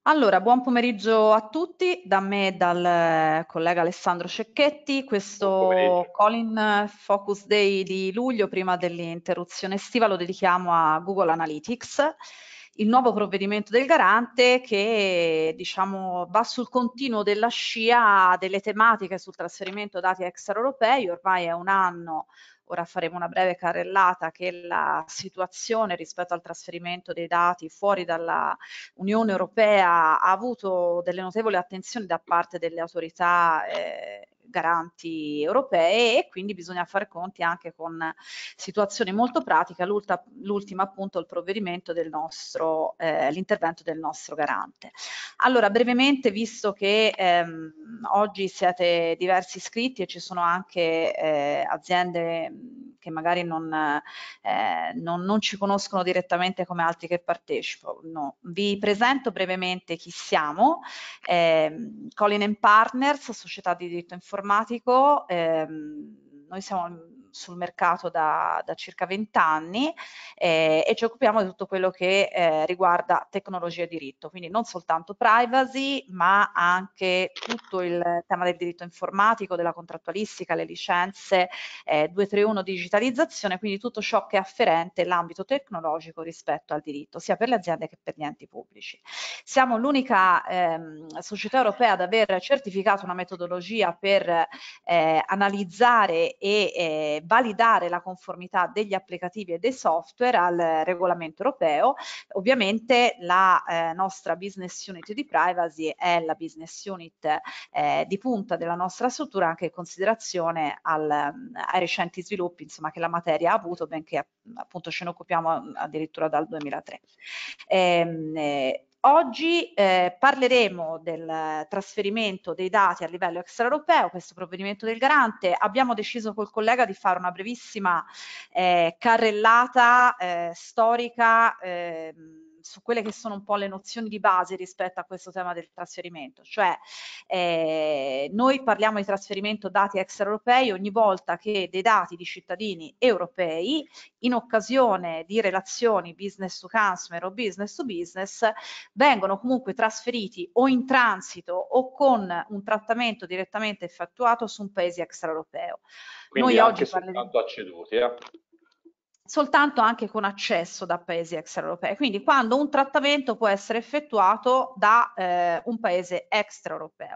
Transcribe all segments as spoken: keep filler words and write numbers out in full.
Allora, buon pomeriggio a tutti, da me e dal eh, collega Alessandro Cecchetti. Buon Questo pomeriggio. Colin Focus Day di luglio, prima dell'interruzione estiva, lo dedichiamo a Google Analytics, il nuovo provvedimento del Garante che, diciamo, va sul continuo della scia delle tematiche sul trasferimento dati extraeuropei. Ormai è un anno. Ora faremo una breve carrellata che la situazione rispetto al trasferimento dei dati fuori dalla Unione Europea ha avuto delle notevoli attenzioni da parte delle autorità eh, garanti europee, e quindi bisogna fare conti anche con situazioni molto pratiche. L'ulta- l'ultima appunto il provvedimento del nostro, eh, l'intervento del nostro garante. Allora, brevemente, visto che ehm, oggi siete diversi iscritti e ci sono anche eh, aziende mh, che magari non, eh, non, non ci conoscono direttamente come altri che partecipano, vi presento brevemente chi siamo. Eh, Colin and Partners, società di diritto informatico. Ehm, noi siamo sul mercato da, da circa venti anni eh, e ci occupiamo di tutto quello che eh, riguarda tecnologia e diritto, quindi non soltanto privacy, ma anche tutto il tema del diritto informatico, della contrattualistica, le licenze, eh, duecentotrentuno digitalizzazione, quindi tutto ciò che è afferente l'ambito tecnologico rispetto al diritto, sia per le aziende che per gli enti pubblici. Siamo l'unica ehm, società europea ad aver certificato una metodologia per eh, analizzare e eh, validare la conformità degli applicativi e dei software al regolamento europeo. Ovviamente la eh, nostra business unit di privacy è la business unit eh, di punta della nostra struttura, anche in considerazione al, ai recenti sviluppi, insomma, che la materia ha avuto, benché appunto ce ne occupiamo addirittura dal duemilatré. Ehm, eh, Oggi eh, parleremo del trasferimento dei dati a livello extraeuropeo, questo provvedimento del Garante. Abbiamo deciso col collega di fare una brevissima eh, carrellata eh, storica eh, su quelle che sono un po' le nozioni di base rispetto a questo tema del trasferimento. Cioè, eh, noi parliamo di trasferimento dati extraeuropei ogni volta che dei dati di cittadini europei, in occasione di relazioni business to consumer o business to business, vengono comunque trasferiti o in transito o con un trattamento direttamente effettuato su un paese extraeuropeo. Quindi Noi oggi anche parleremo soltanto acceduti, eh? soltanto anche con accesso da paesi extraeuropei, quindi quando un trattamento può essere effettuato da eh, un paese extraeuropeo.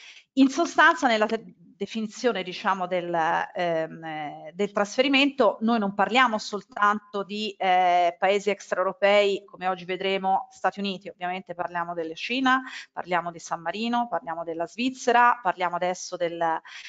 In sostanza, nella definizione, diciamo, del, ehm, eh, del trasferimento, noi non parliamo soltanto di eh, paesi extraeuropei, come oggi vedremo, Stati Uniti. Ovviamente parliamo della Cina, parliamo di San Marino, parliamo della Svizzera, parliamo adesso del,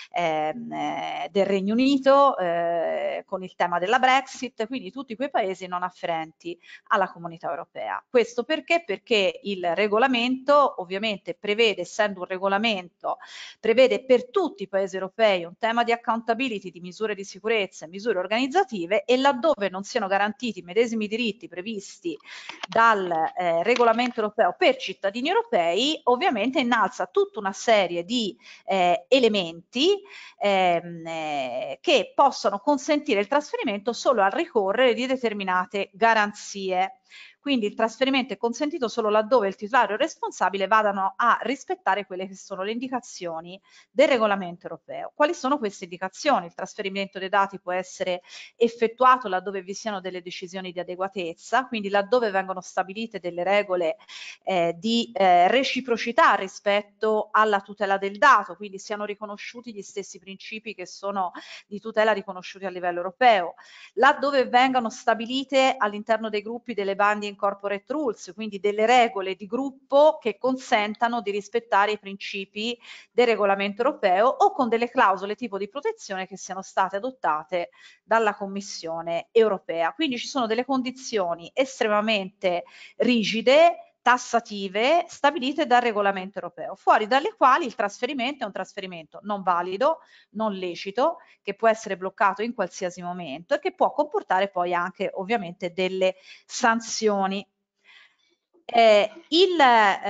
ehm, eh, del Regno Unito eh, con il tema della Brexit, quindi tutti quei paesi non afferenti alla Comunità Europea. Questo perché? Perché il regolamento ovviamente prevede, essendo un regolamento, prevede per tutti i paesi europei un tema di accountability, di misure di sicurezza e misure organizzative, e laddove non siano garantiti i medesimi diritti previsti dal eh, regolamento europeo per cittadini europei, ovviamente innalza tutta una serie di eh, elementi ehm, eh, che possono consentire il trasferimento solo al ricorrere di determinate garanzie. Quindi il trasferimento è consentito solo laddove il titolare o il responsabile vadano a rispettare quelle che sono le indicazioni del regolamento europeo. Quali sono queste indicazioni? Il trasferimento dei dati può essere effettuato laddove vi siano delle decisioni di adeguatezza, quindi laddove vengono stabilite delle regole eh, di eh, reciprocità rispetto alla tutela del dato, quindi siano riconosciuti gli stessi principi che sono di tutela riconosciuti a livello europeo, laddove vengano stabilite all'interno dei gruppi delle binding corporate rules, quindi delle regole di gruppo che consentano di rispettare i principi del regolamento europeo, o con delle clausole tipo di protezione che siano state adottate dalla Commissione europea. Quindi ci sono delle condizioni estremamente rigide, tassative, stabilite dal regolamento europeo, fuori dalle quali il trasferimento è un trasferimento non valido, non lecito, che può essere bloccato in qualsiasi momento e che può comportare poi anche ovviamente delle sanzioni. Eh, il,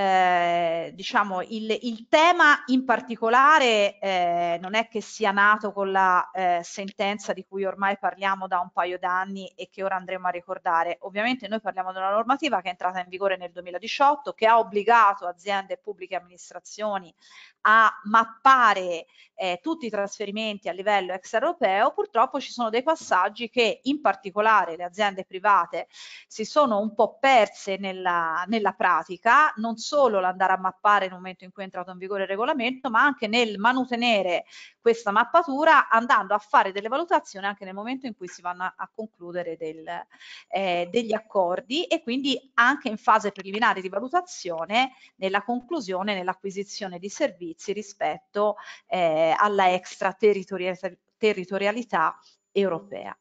eh, diciamo, il, il tema in particolare eh, non è che sia nato con la eh, sentenza di cui ormai parliamo da un paio d'anni e che ora andremo a ricordare. Ovviamente noi parliamo di una normativa che è entrata in vigore nel duemiladiciotto, che ha obbligato aziende e pubbliche amministrazioni a mappare eh, tutti i trasferimenti a livello extraeuropeo. Purtroppo ci sono dei passaggi che in particolare le aziende private si sono un po' perse nella, nella pratica, non solo l'andare a mappare nel momento in cui è entrato in vigore il regolamento, ma anche nel manutenere questa mappatura, andando a fare delle valutazioni anche nel momento in cui si vanno a, a concludere del, eh, degli accordi, e quindi anche in fase preliminare di valutazione nella conclusione, nell'acquisizione di servizi rispetto eh, alla extraterritorialità europea.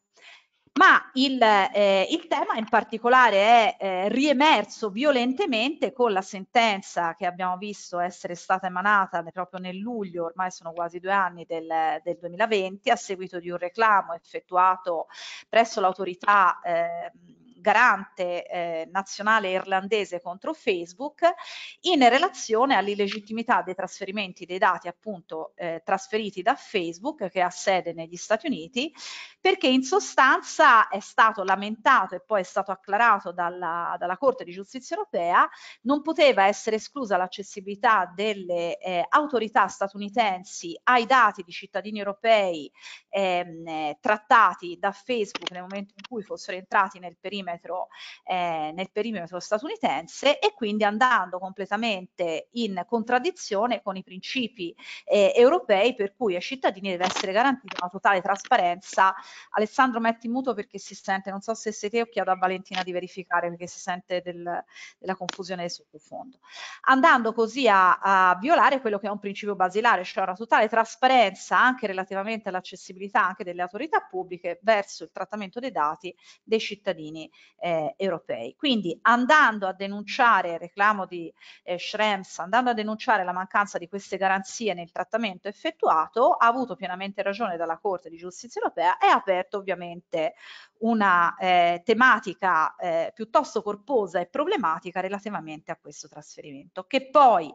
Ma il, eh, il tema in particolare è eh, riemerso violentemente con la sentenza che abbiamo visto essere stata emanata proprio nel luglio, ormai sono quasi due anni del, del duemilaventi, a seguito di un reclamo effettuato presso l'autorità eh, garante eh, nazionale irlandese contro Facebook in relazione all'illegittimità dei trasferimenti dei dati appunto eh, trasferiti da Facebook, che ha sede negli Stati Uniti, perché in sostanza è stato lamentato e poi è stato acclarato dalla, dalla Corte di Giustizia Europea, non poteva essere esclusa l'accessibilità delle eh, autorità statunitensi ai dati di cittadini europei ehm, eh, trattati da Facebook nel momento in cui fossero entrati nel perimetro, eh, nel perimetro statunitense, e quindi andando completamente in contraddizione con i principi eh, europei, per cui ai cittadini deve essere garantita una totale trasparenza. Alessandro, metti muto perché si sente, non so se sei te o chiedo a Valentina di verificare perché si sente del, della confusione del sottofondo. Andando così a, a violare quello che è un principio basilare, cioè una totale trasparenza anche relativamente all'accessibilità anche delle autorità pubbliche verso il trattamento dei dati dei cittadini eh, europei. Quindi andando a denunciare il reclamo di eh, Schrems, andando a denunciare la mancanza di queste garanzie nel trattamento effettuato, ha avuto pienamente ragione dalla Corte di Giustizia Europea e ha aperto ovviamente una eh, tematica eh, piuttosto corposa e problematica relativamente a questo trasferimento, che poi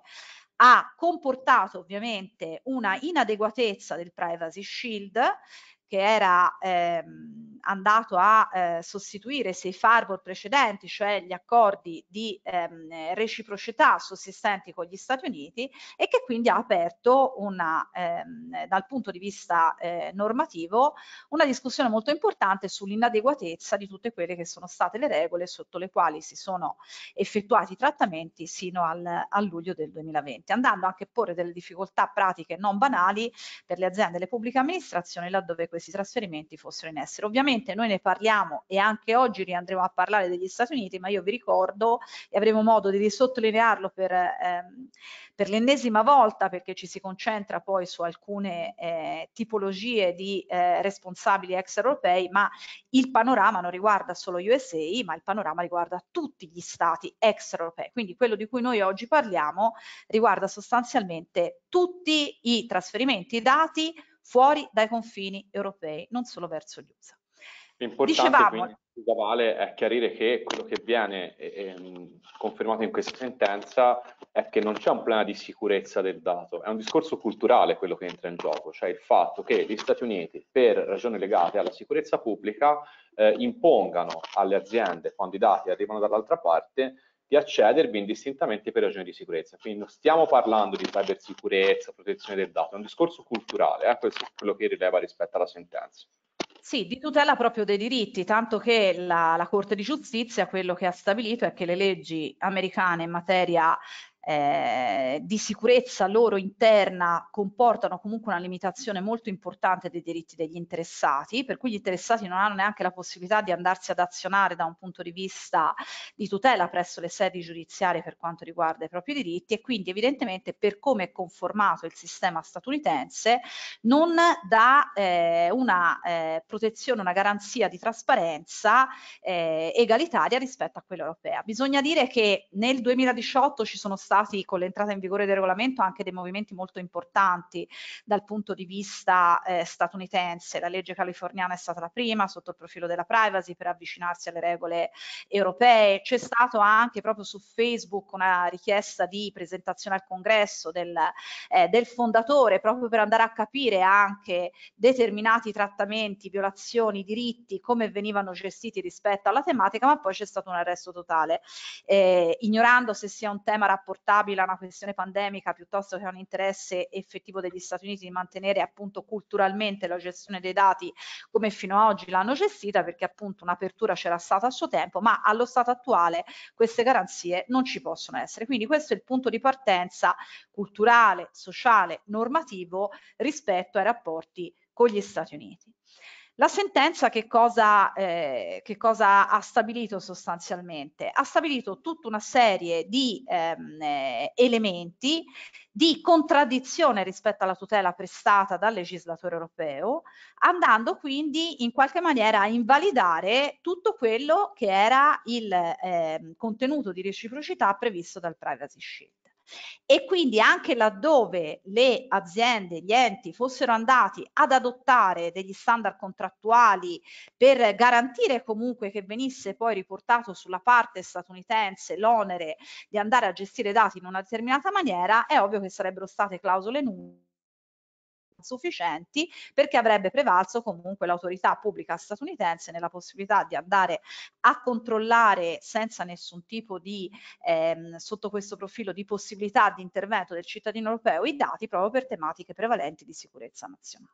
ha comportato ovviamente una inadeguatezza del Privacy Shield, che era ehm, andato a eh, sostituire i safe harbor precedenti, cioè gli accordi di ehm, reciprocità sussistenti con gli Stati Uniti, e che quindi ha aperto una, ehm, dal punto di vista eh, normativo, una discussione molto importante sull'inadeguatezza di tutte quelle che sono state le regole sotto le quali si sono effettuati i trattamenti sino al, a luglio del duemilaventi, andando anche a porre delle difficoltà pratiche non banali per le aziende e le pubbliche amministrazioni laddove questi trasferimenti fossero in essere. Ovviamente noi ne parliamo e anche oggi riandremo a parlare degli Stati Uniti, ma io vi ricordo, e avremo modo di risottolinearlo per, ehm, per l'ennesima volta, perché ci si concentra poi su alcune eh, tipologie di eh, responsabili extraeuropei, ma il panorama non riguarda solo U S A, ma il panorama riguarda tutti gli stati extraeuropei. Quindi quello di cui noi oggi parliamo riguarda sostanzialmente tutti i trasferimenti dati fuori dai confini europei, non solo verso gli U S A. L'importante Dicevamo, quindi, Vale, è chiarire che quello che viene ehm, confermato in questa sentenza è che non c'è un problema di sicurezza del dato, è un discorso culturale quello che entra in gioco, cioè il fatto che gli Stati Uniti, per ragioni legate alla sicurezza pubblica, eh, impongano alle aziende, quando i dati arrivano dall'altra parte, di accedervi indistintamente per ragioni di sicurezza. Quindi non stiamo parlando di cybersicurezza, protezione del dato, è un discorso culturale, eh, questo è quello che rileva rispetto alla sentenza. sì, di tutela proprio dei diritti, tanto che la, la Corte di Giustizia quello che ha stabilito è che le leggi americane in materia eh, di sicurezza loro interna comportano comunque una limitazione molto importante dei diritti degli interessati, per cui gli interessati non hanno neanche la possibilità di andarsi ad azionare da un punto di vista di tutela presso le sedi giudiziarie per quanto riguarda i propri diritti, e quindi evidentemente per come è conformato il sistema statunitense non dà eh, una eh, protezione, una garanzia di trasparenza eh, egalitaria rispetto a quella europea. Bisogna dire che nel duemiladiciotto ci sono stati stati con l'entrata in vigore del regolamento anche dei movimenti molto importanti dal punto di vista eh, statunitense. La legge californiana è stata la prima sotto il profilo della privacy per avvicinarsi alle regole europee. C'è stato anche proprio su Facebook una richiesta di presentazione al Congresso del, eh, del fondatore proprio per andare a capire anche determinati trattamenti, violazioni, diritti, come venivano gestiti rispetto alla tematica, ma poi c'è stato un arresto totale, eh, ignorando se sia un tema rapportabile a una questione pandemica piuttosto che a un interesse effettivo degli Stati Uniti di mantenere appunto culturalmente la gestione dei dati come fino ad oggi l'hanno gestita, perché appunto un'apertura c'era stata a suo tempo, ma allo stato attuale queste garanzie non ci possono essere. Quindi questo è il punto di partenza culturale, sociale, normativo rispetto ai rapporti con gli Stati Uniti. La sentenza che cosa, eh, che cosa ha stabilito sostanzialmente? Ha stabilito tutta una serie di ehm, eh, elementi di contraddizione rispetto alla tutela prestata dal legislatore europeo, andando quindi in qualche maniera a invalidare tutto quello che era il eh, contenuto di reciprocità previsto dal Privacy Shield. E quindi anche laddove le aziende, gli enti fossero andati ad adottare degli standard contrattuali per garantire comunque che venisse poi riportato sulla parte statunitense l'onere di andare a gestire dati in una determinata maniera, è ovvio che sarebbero state clausole nulle sufficienti, perché avrebbe prevalso comunque l'autorità pubblica statunitense nella possibilità di andare a controllare senza nessun tipo di, ehm, sotto questo profilo di possibilità di intervento del cittadino europeo, i dati proprio per tematiche prevalenti di sicurezza nazionale.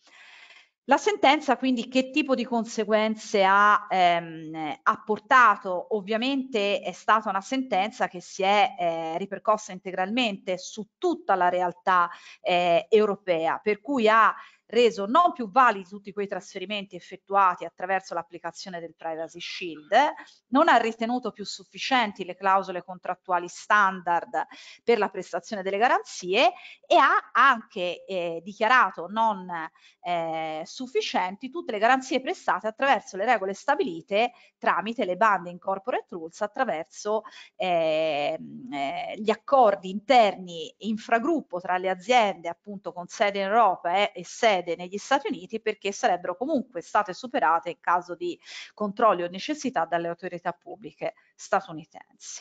La sentenza quindi che tipo di conseguenze ha, ehm, ha portato? Ovviamente è stata una sentenza che si è eh, ripercossa integralmente su tutta la realtà eh, europea, per cui ha reso non più validi tutti quei trasferimenti effettuati attraverso l'applicazione del Privacy Shield, non ha ritenuto più sufficienti le clausole contrattuali standard per la prestazione delle garanzie e ha anche eh, dichiarato non eh, sufficienti tutte le garanzie prestate attraverso le regole stabilite tramite le bande in corporate rules, attraverso eh, eh, gli accordi interni infragruppo tra le aziende appunto con sede in Europa e, e sede negli Stati Uniti, perché sarebbero comunque state superate in caso di controlli o necessità dalle autorità pubbliche statunitensi.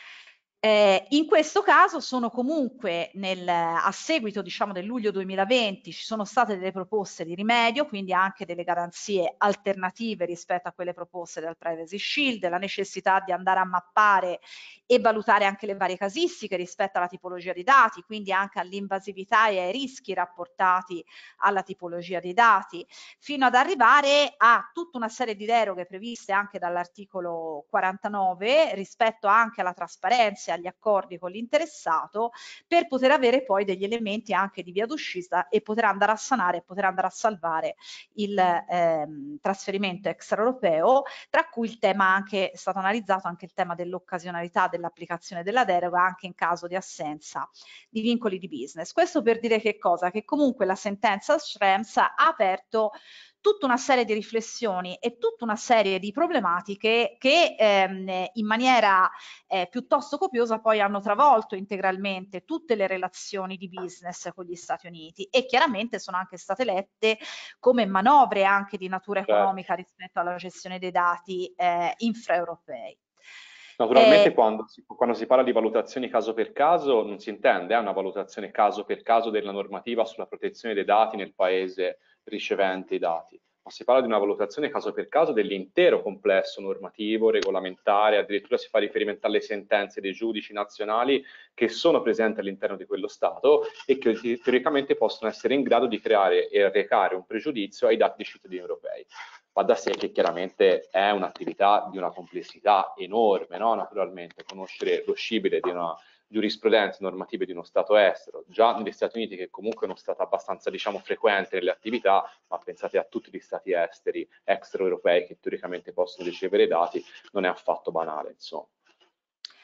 Eh, in questo caso sono comunque nel, a seguito diciamo del luglio duemilaventi ci sono state delle proposte di rimedio, quindi anche delle garanzie alternative rispetto a quelle proposte dal Privacy Shield, la necessità di andare a mappare e valutare anche le varie casistiche rispetto alla tipologia di dati, quindi anche all'invasività e ai rischi rapportati alla tipologia dei dati, fino ad arrivare a tutta una serie di deroghe previste anche dall'articolo quarantanove rispetto anche alla trasparenza, agli accordi con l'interessato, per poter avere poi degli elementi anche di via d'uscita e poter andare a sanare e poter andare a salvare il ehm, trasferimento extraeuropeo, tra cui il tema anche è stato analizzato anche il tema dell'occasionalità dell'applicazione della deroga anche in caso di assenza di vincoli di business. Questo per dire che cosa? Che comunque la sentenza Schrems ha aperto tutta una serie di riflessioni e tutta una serie di problematiche che ehm, in maniera eh, piuttosto copiosa poi hanno travolto integralmente tutte le relazioni di business con gli Stati Uniti e chiaramente sono anche state lette come manovre anche di natura economica rispetto alla gestione dei dati eh, infraeuropei. Naturalmente Eh, quando si, quando si parla di valutazioni caso per caso non si intende, è una valutazione caso per caso della normativa sulla protezione dei dati nel paese ricevente i dati, ma si parla di una valutazione caso per caso dell'intero complesso normativo, regolamentare, addirittura si fa riferimento alle sentenze dei giudici nazionali che sono presenti all'interno di quello Stato e che teoricamente possono essere in grado di creare e recare un pregiudizio ai dati dei cittadini europei. Va da sé che chiaramente è un'attività di una complessità enorme, no? Naturalmente, conoscere lo scibile di una giurisprudenza normativa di uno Stato estero, già negli Stati Uniti che comunque è uno Stato abbastanza diciamo frequente nelle attività, ma pensate a tutti gli Stati esteri extraeuropei che teoricamente possono ricevere dati, non è affatto banale, insomma.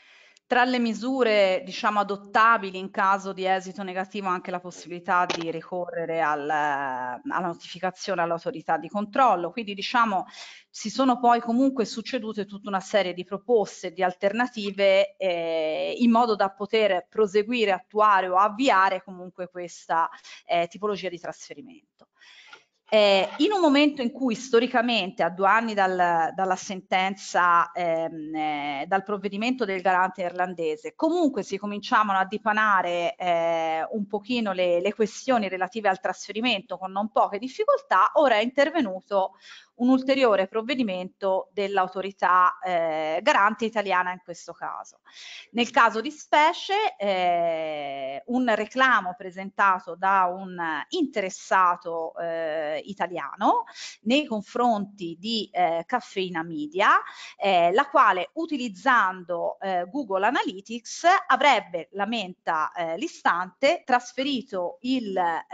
Tra le misure, diciamo, adottabili in caso di esito negativo, anche la possibilità di ricorrere al, alla notificazione all'autorità di controllo. Quindi, diciamo, si sono poi comunque succedute tutta una serie di proposte, di alternative, eh, in modo da poter proseguire, attuare o avviare comunque questa eh, tipologia di trasferimento. Eh, in un momento in cui storicamente, a due anni dal, dalla sentenza, ehm, eh, dal provvedimento del garante irlandese, comunque si cominciavano a dipanare eh, un pochino le, le questioni relative al trasferimento con non poche difficoltà, ora è intervenuto un ulteriore provvedimento dell'autorità eh, garante italiana in questo caso. Nel caso di specie, eh, un reclamo presentato da un interessato eh, italiano nei confronti di eh, Caffeina Media, eh, la quale, utilizzando eh, Google Analytics, avrebbe, lamenta eh, l'istante, trasferito il,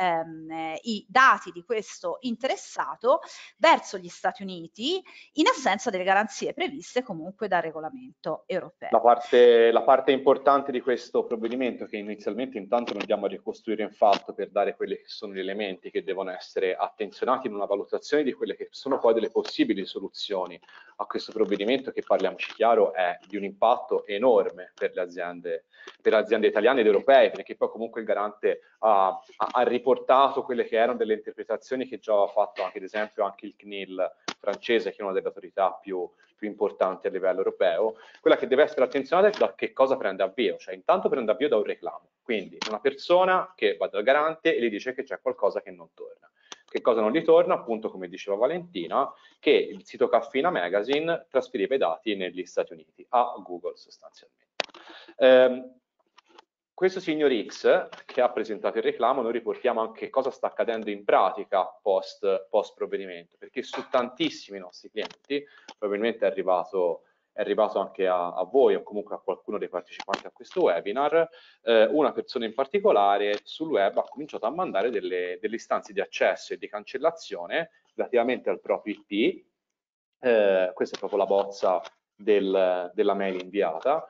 ehm, i dati di questo interessato verso gli Stati Uniti in assenza delle garanzie previste comunque dal regolamento europeo. La parte, la parte importante di questo provvedimento, che inizialmente intanto noi andiamo a ricostruire in fatto per dare quelli che sono gli elementi che devono essere attenzionati in una valutazione di quelle che sono poi delle possibili soluzioni a questo provvedimento, che, parliamoci chiaro, è di un impatto enorme per le aziende, per le aziende italiane ed europee, perché poi comunque il garante ha, ha riportato quelle che erano delle interpretazioni che già aveva fatto anche, ad esempio, anche il C N I L francese, che è una delle autorità più, più importanti a livello europeo. Quella che deve essere attenzionata è da che cosa prende avvio, cioè intanto prende avvio da un reclamo, quindi una persona che va dal garante e gli dice che c'è qualcosa che non torna. Che cosa non gli torna? Appunto, come diceva Valentina, che il sito Caffeina Magazine trasferiva i dati negli Stati Uniti, a Google sostanzialmente. Eh, questo signor X, che ha presentato il reclamo, noi riportiamo anche cosa sta accadendo in pratica post, post provvedimento, perché su tantissimi nostri clienti, probabilmente è arrivato, è arrivato anche a, a voi o comunque a qualcuno dei partecipanti a questo webinar, eh, una persona in particolare sul web ha cominciato a mandare delle, delle istanze di accesso e di cancellazione relativamente al proprio I P. Eh, questa è proprio la bozza del, della mail inviata,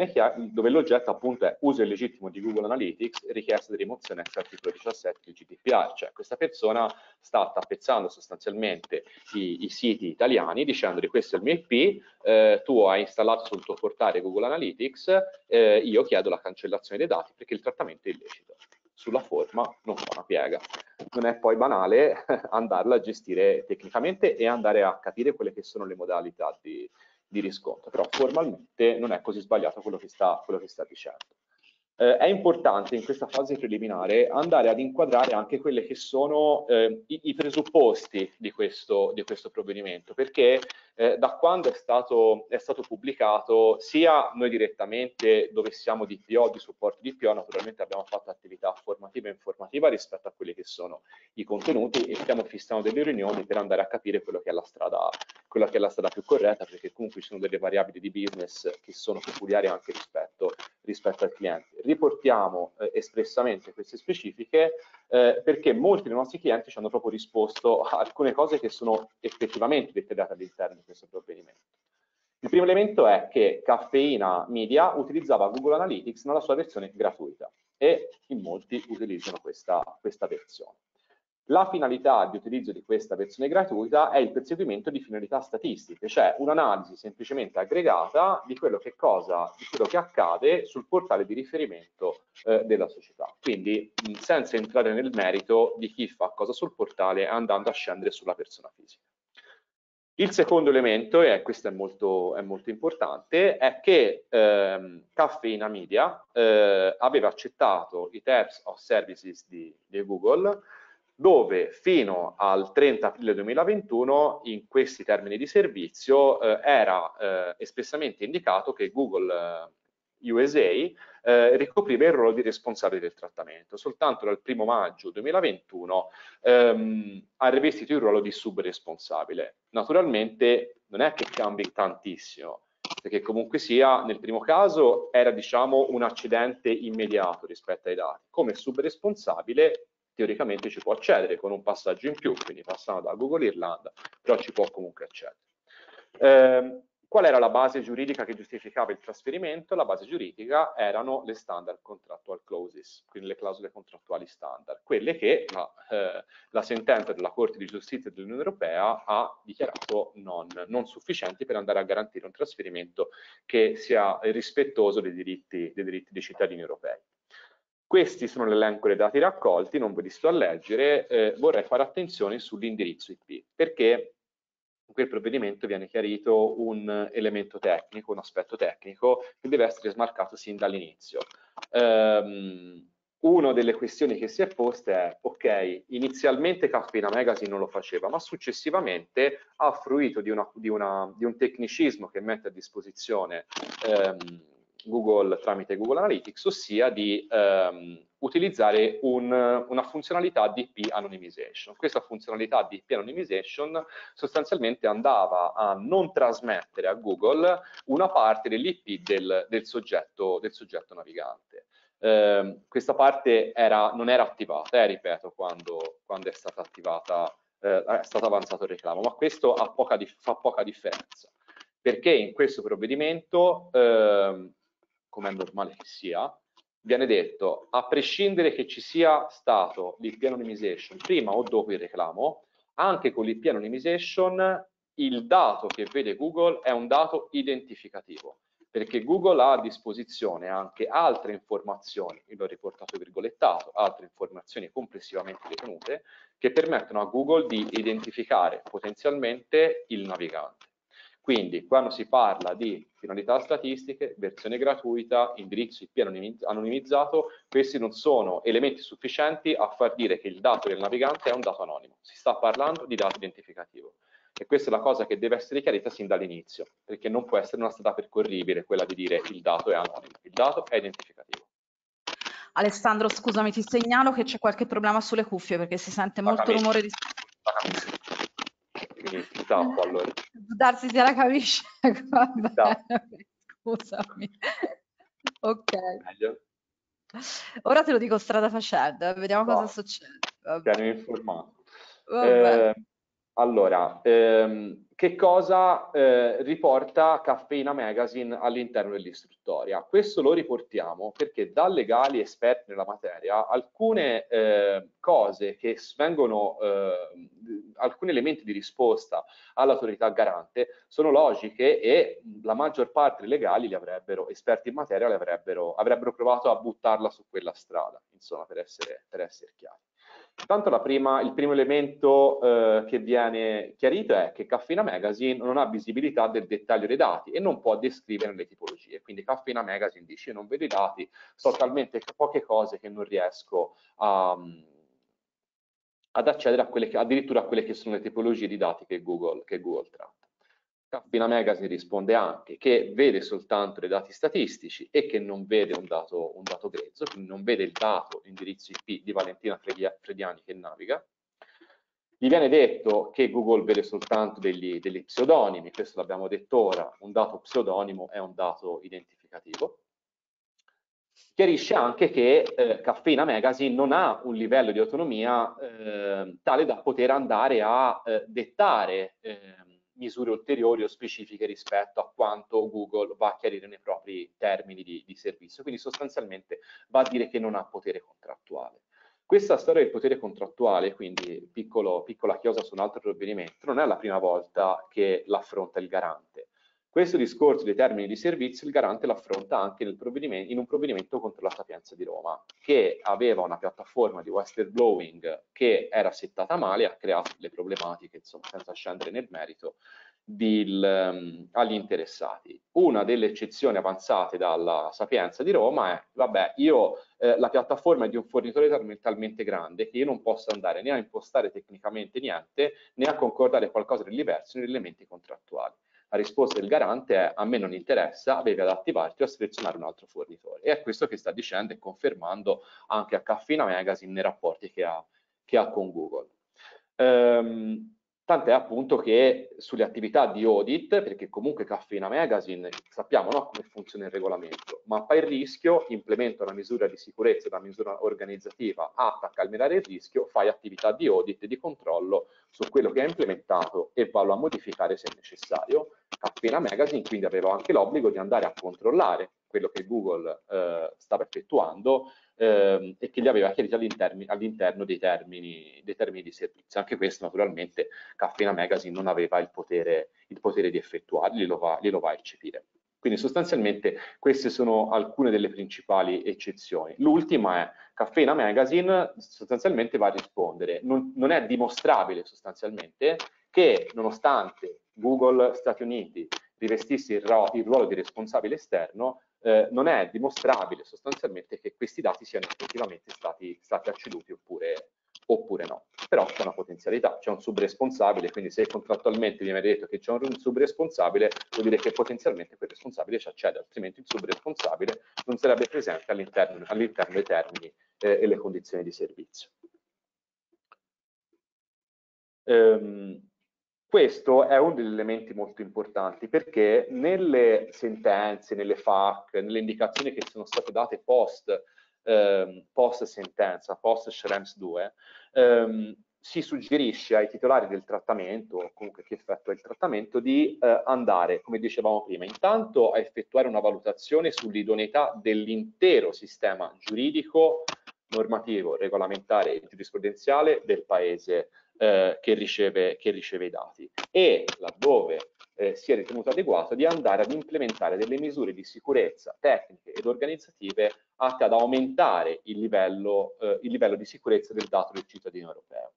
dove l'oggetto appunto è uso illegittimo di Google Analytics e richiesta di rimozione ex articolo diciassette del G D P R, cioè questa persona sta tappezzando sostanzialmente i, i siti italiani dicendo: questo è il mio I P, eh, tu hai installato sul tuo portale Google Analytics, eh, io chiedo la cancellazione dei dati perché il trattamento è illecito. Sulla forma non fa una piega. Non è poi banale andarla a gestire tecnicamente e andare a capire quelle che sono le modalità di, di riscontro, però formalmente non è così sbagliato quello che sta, quello che sta dicendo. Eh, è importante in questa fase preliminare andare ad inquadrare anche quelli che sono eh, i, i presupposti di questo, di questo provvedimento, perché eh, da quando è stato, è stato pubblicato, sia noi direttamente, dove siamo D P O, di supporto D P O, naturalmente abbiamo fatto attività formativa e informativa rispetto a quelli che sono i contenuti, e stiamo fissando delle riunioni per andare a capire quello che è la strada, quella che è la strada più corretta, perché comunque ci sono delle variabili di business che sono peculiari anche rispetto, rispetto al cliente. Riportiamo eh, espressamente queste specifiche eh, perché molti dei nostri clienti ci hanno proprio risposto a alcune cose che sono effettivamente dettagliate all'interno di questo provvedimento. Il primo elemento è che Caffeina Media utilizzava Google Analytics nella sua versione gratuita e in molti utilizzano questa, questa versione. La finalità di utilizzo di questa versione gratuita è il perseguimento di finalità statistiche, cioè un'analisi semplicemente aggregata di quello che, cosa, di quello che accade sul portale di riferimento eh, della società. Quindi mh, senza entrare nel merito di chi fa cosa sul portale, andando a scendere sulla persona fisica. Il secondo elemento, e questo è molto, è molto importante, è che ehm, Caffeina Media eh, aveva accettato i Terms of Services di, di Google, dove fino al trenta aprile duemilaventuno in questi termini di servizio eh, era eh, espressamente indicato che Google eh, U S A eh, ricopriva il ruolo di responsabile del trattamento. Soltanto dal primo maggio duemilaventuno ehm, ha rivestito il ruolo di subresponsabile. Naturalmente non è che cambi tantissimo, perché comunque sia, nel primo caso era, diciamo, un accidente immediato rispetto ai dati. Come subresponsabile teoricamente ci può accedere con un passaggio in più, quindi passando da Google Irlanda, però ci può comunque accedere. Eh, qual era la base giuridica che giustificava il trasferimento? La base giuridica erano le standard contractual clauses, quindi le clausole contrattuali standard, quelle che la, eh, la sentenza della Corte di Giustizia dell'Unione Europea ha dichiarato non, non sufficienti per andare a garantire un trasferimento che sia rispettoso dei diritti dei, diritti dei cittadini europei. Questi sono l'elenco dei dati raccolti, non ve li sto a leggere, eh, vorrei fare attenzione sull'indirizzo I P, perché in quel provvedimento viene chiarito un elemento tecnico, un aspetto tecnico che deve essere smarcato sin dall'inizio. Um, una delle questioni che si è posta è, ok, inizialmente Caffeina Magazine non lo faceva, ma successivamente ha fruito di, una, di, una, di un tecnicismo che mette a disposizione um, Google tramite Google Analytics, ossia di um, utilizzare un, una funzionalità di I P anonymization. Questa funzionalità di I P anonymization sostanzialmente andava a non trasmettere a Google una parte dell'I P del, del, soggetto, del soggetto navigante. Eh, questa parte era, non era attivata, eh, ripeto, quando, quando è stata attivata, eh, è stato avanzato il reclamo, ma questo ha poca, fa poca differenza, perché in questo provvedimento, eh, come è normale che sia, viene detto, a prescindere che ci sia stato l'I P anonymization prima o dopo il reclamo, anche con l'I P anonymization il dato che vede Google è un dato identificativo, perché Google ha a disposizione anche altre informazioni, io l'ho riportato virgolettato, altre informazioni complessivamente detenute, che permettono a Google di identificare potenzialmente il navigante. Quindi quando si parla di finalità statistiche, versione gratuita, indirizzo I P anonimizzato, questi non sono elementi sufficienti a far dire che il dato del navigante è un dato anonimo. Si sta parlando di dato identificativo. E questa è la cosa che deve essere chiarita sin dall'inizio, perché non può essere una strada percorribile quella di dire il dato è anonimo, il dato è identificativo. Alessandro, scusami, ti segnalo che c'è qualche problema sulle cuffie perché si sente La molto camicia. rumore di... La camicia. Quindi ti tappo allora. Darsi sia la camicia, va bene, scusami. Ok. Meglio. Ora te lo dico strada facendo, eh, vediamo Va. cosa succede. Ti hanno informato. Vabbè. Eh, allora, ehm, che cosa eh, riporta Caffeina Magazine all'interno dell'istruttoria? Questo lo riportiamo perché da legali esperti nella materia alcune eh, cose che vengono, eh, alcuni elementi di risposta all'autorità garante sono logiche e la maggior parte dei legali li avrebbero, esperti in materia, li avrebbero, avrebbero provato a buttarla su quella strada, insomma, per essere, per essere chiari. Intanto la prima, il primo elemento eh, che viene chiarito è che Caffeina Magazine non ha visibilità del dettaglio dei dati e non può descrivere le tipologie. Quindi Caffeina Magazine dice: io non vedo i dati, so talmente poche cose che non riesco a, ad accedere a quelle che, addirittura a quelle che sono le tipologie di dati che Google, che Google tratta. Caffeina Magazine risponde anche che vede soltanto dei dati statistici e che non vede un dato, un dato grezzo, quindi non vede il dato indirizzo I P di Valentina Frediani che naviga. Gli viene detto che Google vede soltanto degli, degli pseudonimi, questo l'abbiamo detto ora, un dato pseudonimo è un dato identificativo. Chiarisce anche che eh, Caffeina Magazine non ha un livello di autonomia eh, tale da poter andare a eh, dettare eh, misure ulteriori o specifiche rispetto a quanto Google va a chiarire nei propri termini di, di servizio. Quindi sostanzialmente va a dire che non ha potere contrattuale. Questa storia del potere contrattuale, quindi piccolo, piccola chiosa su un altro provvedimento, non è la prima volta che l'affronta il garante. Questo discorso dei termini di servizio il garante l'affronta anche nel provvedimento, in un provvedimento contro la Sapienza di Roma, che aveva una piattaforma di whistleblowing che era settata male e ha creato delle problematiche, insomma, senza scendere nel merito, di, um, agli interessati. Una delle eccezioni avanzate dalla Sapienza di Roma è, vabbè, io eh, la piattaforma è di un fornitore talmente grande che io non posso andare né a impostare tecnicamente niente, né a concordare qualcosa di diverso negli elementi contrattuali. La risposta del garante è: a me non interessa, avevi ad attivarti o a selezionare un altro fornitore. E è questo che sta dicendo e confermando anche a Caffeina Magazine nei rapporti che ha, che ha con Google. Ehm, tant'è appunto che sulle attività di audit, perché comunque Caffeina Magazine sappiamo, no, come funziona il regolamento, mappa il rischio, implementa una misura di sicurezza, una misura organizzativa atta a calmierare il rischio, fai attività di audit e di controllo su quello che ha implementato e vallo a modificare se necessario. Caffeina Magazine quindi aveva anche l'obbligo di andare a controllare quello che Google eh, stava effettuando eh, e che gli aveva chiarito all'interno dei termini, dei termini di servizio. Anche questo naturalmente Caffeina Magazine non aveva il potere, il potere di effettuarli, glielo va, glielo va a eccepire. Quindi sostanzialmente queste sono alcune delle principali eccezioni. L'ultima è Caffeina Magazine sostanzialmente va a rispondere, non, non è dimostrabile sostanzialmente che nonostante Google Stati Uniti rivestisse il, il ruolo di responsabile esterno, eh, non è dimostrabile sostanzialmente che questi dati siano effettivamente stati, stati acceduti oppure, oppure no. Però c'è una potenzialità, c'è un subresponsabile, quindi se contrattualmente viene detto che c'è un subresponsabile, vuol dire che potenzialmente quel responsabile ci accede, altrimenti il subresponsabile non sarebbe presente all'interno all'interno dei termini eh, e le condizioni di servizio. Ehm, questo è uno degli elementi molto importanti perché nelle sentenze, nelle F A Q, nelle indicazioni che sono state date post, ehm, post sentenza, post Schrems due, ehm, si suggerisce ai titolari del trattamento, o comunque chi effettua il trattamento, di eh, andare, come dicevamo prima, intanto a effettuare una valutazione sull'idoneità dell'intero sistema giuridico, normativo, regolamentare e giurisprudenziale del paese eh, che, riceve, che riceve i dati e laddove eh, sia ritenuto adeguato di andare ad implementare delle misure di sicurezza tecniche ed organizzative atte ad aumentare il livello, eh, il livello di sicurezza del dato del cittadino europeo.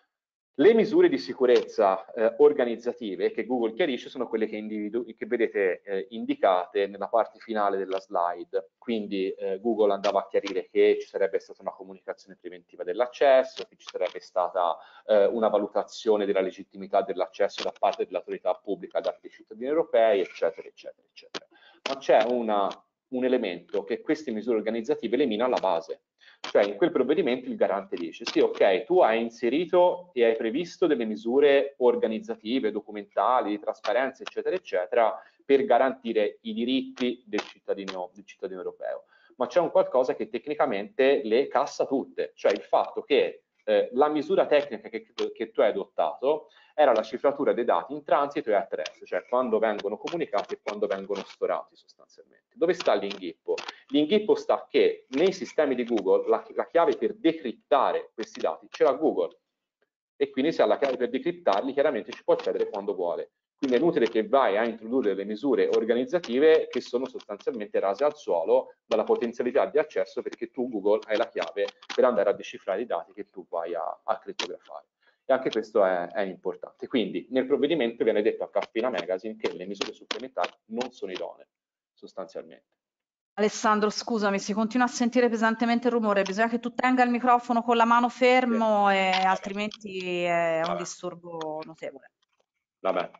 Le misure di sicurezza eh, organizzative che Google chiarisce sono quelle che, che vedete eh, indicate nella parte finale della slide. Quindi eh, Google andava a chiarire che ci sarebbe stata una comunicazione preventiva dell'accesso, che ci sarebbe stata eh, una valutazione della legittimità dell'accesso da parte dell'autorità pubblica ad altri cittadini europei, eccetera, eccetera, eccetera. Ma c'è un elemento che queste misure organizzative elimina alla base. Cioè in quel provvedimento il garante dice sì, ok, tu hai inserito e hai previsto delle misure organizzative, documentali, di trasparenza, eccetera, eccetera, per garantire i diritti del cittadino, del cittadino europeo. Ma c'è un qualcosa che tecnicamente le cassa tutte, cioè il fatto che eh, la misura tecnica che, che tu hai adottato era la cifratura dei dati in transito e at rest, cioè quando vengono comunicati e quando vengono storati sostanzialmente. Dove sta l'inghippo? L'inghippo sta che nei sistemi di Google la, la chiave per decriptare questi dati ce l'ha Google e quindi se ha la chiave per decriptarli chiaramente ci può accedere quando vuole. Quindi è inutile che vai a introdurre delle misure organizzative che sono sostanzialmente rase al suolo dalla potenzialità di accesso perché tu Google hai la chiave per andare a decifrare i dati che tu vai a, a crittografare. E anche questo è, è importante. Quindi nel provvedimento viene detto a Caffeina Magazine che le misure supplementari non sono idonee, sostanzialmente. Alessandro, scusami, si continua a sentire pesantemente il rumore, bisogna che tu tenga il microfono con la mano fermo e altrimenti è un disturbo notevole. Vabbè.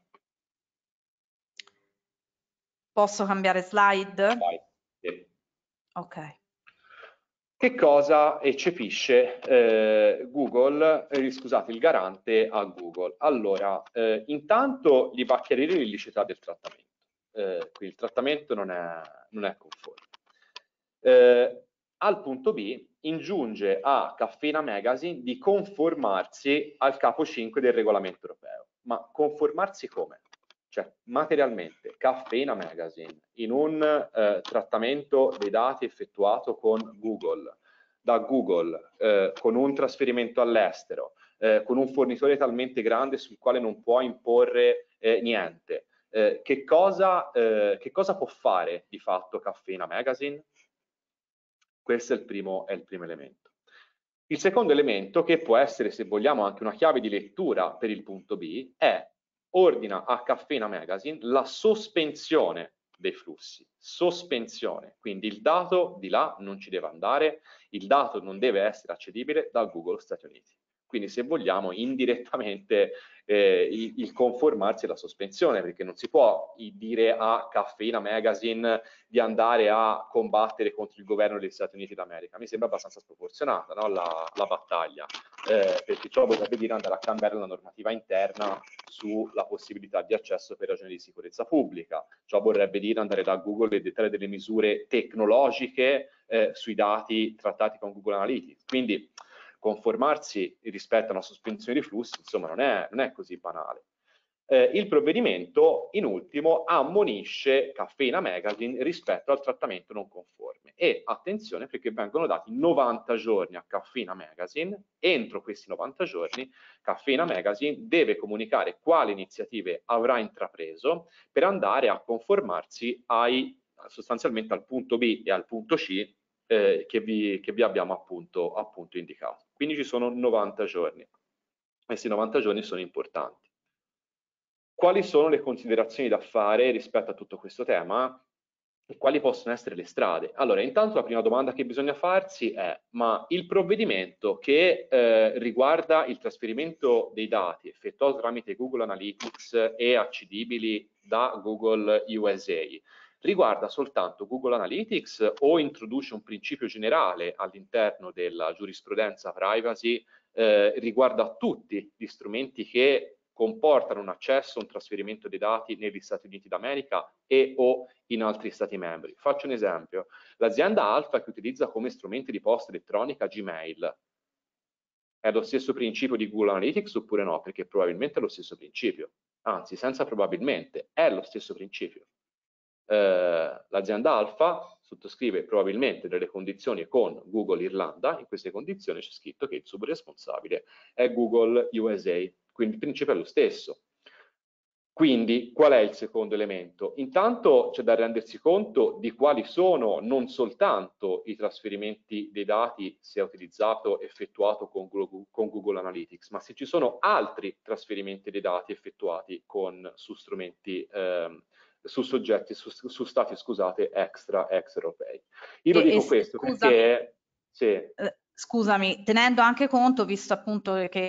Posso cambiare slide? Vai. Sì. Ok. Che cosa eccepisce eh, Google, eh, scusate, il garante a Google? Allora, eh, intanto gli va a chiarire l'illicità del trattamento. Eh, quindi il trattamento non è, non è conforme. Eh, al punto B ingiunge a Caffeina Magazine di conformarsi al capo cinque del regolamento europeo. Ma conformarsi come? Cioè materialmente Caffeina Magazine in un eh, trattamento dei dati effettuato con Google, da Google, eh, con un trasferimento all'estero, eh, con un fornitore talmente grande sul quale non può imporre eh, niente, eh, che, cosa, eh, che cosa può fare di fatto Caffeina Magazine? Questo è il primo, è il primo elemento. Il secondo elemento, che può essere, se vogliamo, anche una chiave di lettura per il punto B, è ordina a Caffeina Magazine la sospensione dei flussi, sospensione, quindi il dato di là non ci deve andare, il dato non deve essere accedibile da Google Stati Uniti. Quindi se vogliamo indirettamente eh, il, il conformarsi alla sospensione, perché non si può dire a Caffeina Magazine di andare a combattere contro il governo degli Stati Uniti d'America. Mi sembra abbastanza sproporzionata, no? la, la battaglia, eh, perché ciò potrebbe dire andare a cambiare la normativa interna sulla possibilità di accesso per ragioni di sicurezza pubblica. Ciò vorrebbe dire andare da Google e dettare delle misure tecnologiche eh, sui dati trattati con Google Analytics. Quindi conformarsi rispetto a una sospensione di flussi, insomma, non è, non è così banale. Eh, il provvedimento, in ultimo, ammonisce Caffeina Magazine rispetto al trattamento non conforme. E attenzione, perché vengono dati novanta giorni a Caffeina Magazine. Entro questi novanta giorni Caffeina Magazine deve comunicare quali iniziative avrà intrapreso per andare a conformarsi ai, sostanzialmente al punto B e al punto C eh, che, vi, che vi abbiamo appunto, appunto indicato. Quindi ci sono novanta giorni. Questi novanta giorni sono importanti. Quali sono le considerazioni da fare rispetto a tutto questo tema e quali possono essere le strade? Allora, intanto la prima domanda che bisogna farsi è: ma il provvedimento che eh, riguarda il trasferimento dei dati effettuato tramite Google Analytics e accedibili da Google U S A riguarda soltanto Google Analytics o introduce un principio generale all'interno della giurisprudenza privacy eh, riguarda tutti gli strumenti che comportano un accesso, un trasferimento dei dati negli Stati Uniti d'America e o in altri Stati membri? Faccio un esempio. L'azienda Alpha che utilizza come strumenti di posta elettronica Gmail è lo stesso principio di Google Analytics oppure no? Perché probabilmente è lo stesso principio. Anzi, senza probabilmente, è lo stesso principio. Eh, l'azienda Alpha sottoscrive probabilmente delle condizioni con Google Irlanda. In queste condizioni c'è scritto che il subresponsabile è Google U S A, quindi il principio è lo stesso. Quindi qual è il secondo elemento? Intanto c'è da rendersi conto di quali sono non soltanto i trasferimenti dei dati se è utilizzato effettuato con Google, con Google Analytics, ma se ci sono altri trasferimenti dei dati effettuati con, su strumenti ehm, su soggetti, su, su stati, scusate, extra, extraeuropei. Io lo E, dico e questo scusami, perché... Sì. eh, scusami, tenendo anche conto, visto appunto che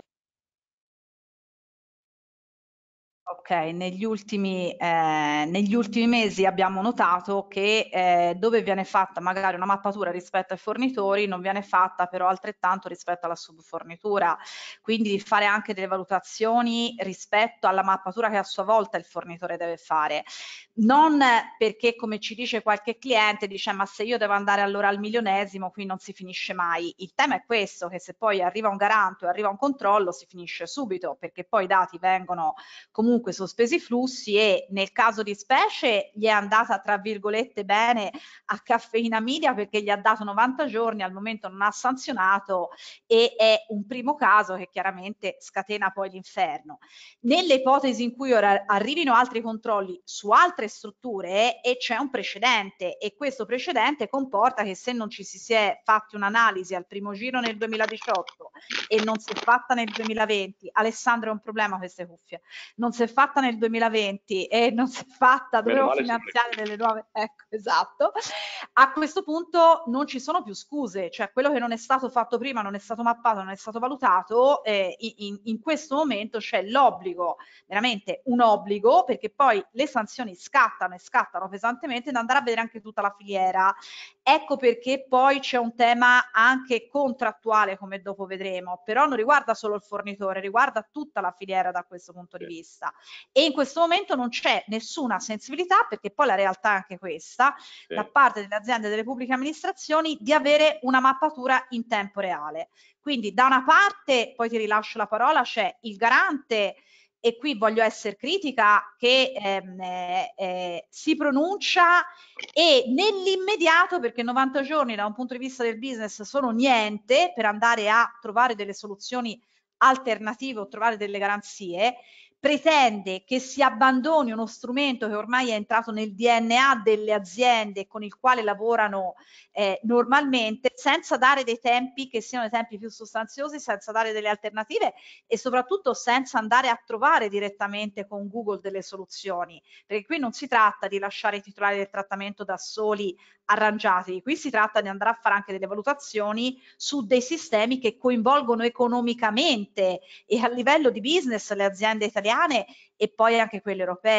Ok, negli ultimi, eh, negli ultimi mesi abbiamo notato che eh, dove viene fatta magari una mappatura rispetto ai fornitori non viene fatta però altrettanto rispetto alla subfornitura, quindi di fare anche delle valutazioni rispetto alla mappatura che a sua volta il fornitore deve fare. Non perché, come ci dice qualche cliente, dice ma se io devo andare allora al milionesimo qui non si finisce mai. Il tema è questo, che se poi arriva un garante o arriva un controllo si finisce subito, perché poi i dati vengono comunque sospesi i flussi e nel caso di specie gli è andata tra virgolette bene a Caffeina Media perché gli ha dato novanta giorni, al momento non ha sanzionato e è un primo caso che chiaramente scatena poi l'inferno. Nelle ipotesi in cui ora arrivino altri controlli su altre strutture e c'è un precedente e questo precedente comporta che se non ci si è fatti un'analisi al primo giro nel duemiladiciotto e non si è fatta nel duemilaventi, Alessandro è un problema queste cuffie, non si è fatta nel duemilaventi e non si è fatta, dovevo finanziare delle nuove, ecco, esatto. A questo punto non ci sono più scuse, cioè quello che non è stato fatto prima, non è stato mappato, non è stato valutato, eh, in, in questo momento c'è l'obbligo, veramente un obbligo, perché poi le sanzioni scattano e scattano pesantemente, da andare a vedere anche tutta la filiera. Ecco perché poi c'è un tema anche contrattuale, come dopo vedremo, però non riguarda solo il fornitore, riguarda tutta la filiera da questo punto di vista. E in questo momento non c'è nessuna sensibilità, perché poi la realtà è anche questa, sì, da parte delle aziende e delle pubbliche amministrazioni, di avere una mappatura in tempo reale. Quindi da una parte, poi ti rilascio la parola, c'è il garante, e qui voglio essere critica, che ehm, eh, eh, si pronuncia e nell'immediato, perché novanta giorni da un punto di vista del business sono niente per andare a trovare delle soluzioni alternative o trovare delle garanzie, pretende che si abbandoni uno strumento che ormai è entrato nel D N A delle aziende con il quale lavorano eh, normalmente, senza dare dei tempi che siano dei tempi più sostanziosi, senza dare delle alternative e soprattutto senza andare a trovare direttamente con Google delle soluzioni, perché qui non si tratta di lasciare i titolari del trattamento da soli arrangiati, qui si tratta di andare a fare anche delle valutazioni su dei sistemi che coinvolgono economicamente e a livello di business le aziende italiane e poi anche quelle europee.